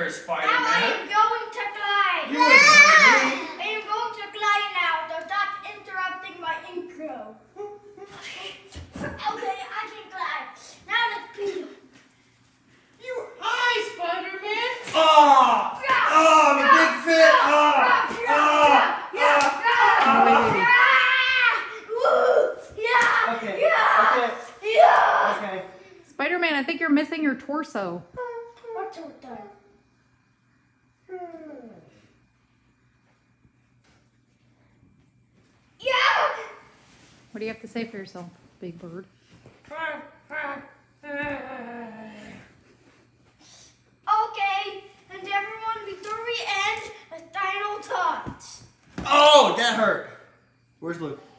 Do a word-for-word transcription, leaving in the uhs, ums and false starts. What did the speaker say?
here, Spider-Man. Now I am going to glide. You wouldn't hurt me. I am going to glide now. So stop interrupting my intro. Okay, I can glide. Now let's pee. You high, Spider-Man. Oh, oh, the big fit. Oh, oh, oh. Okay, okay, okay. Spider-Man, I think you're missing your torso. What's with that? Yeah. What do you have to say for yourself, Big Bird? Okay, and everyone, before we end, the final thoughts. Oh, that hurt. Where's Luke?